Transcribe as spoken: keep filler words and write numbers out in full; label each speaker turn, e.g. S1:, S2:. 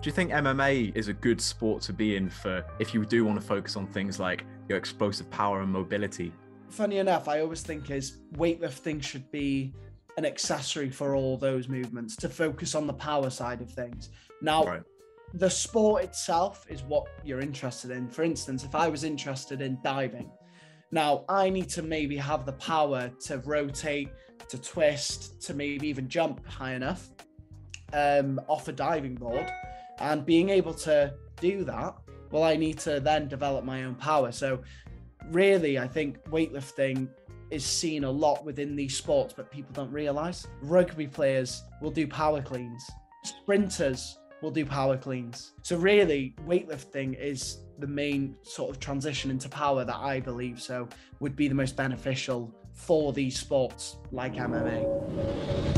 S1: Do you think M M A is a good sport to be in for if you do want to focus on things like your explosive power and mobility?
S2: Funny enough, I always think is weightlifting should be an accessory for all those movements to focus on the power side of things. Now,
S1: Right.
S2: the sport itself is what you're interested in. For instance, if I was interested in diving, now I need to maybe have the power to rotate, to twist, to maybe even jump high enough um, off a diving board. And being able to do that, well, I need to then develop my own power. So really, I think weightlifting is seen a lot within these sports, but people don't realize. Rugby players will do power cleans. Sprinters will do power cleans. So really, weightlifting is the main sort of transition into power that I believe so would be the most beneficial for these sports like M M A.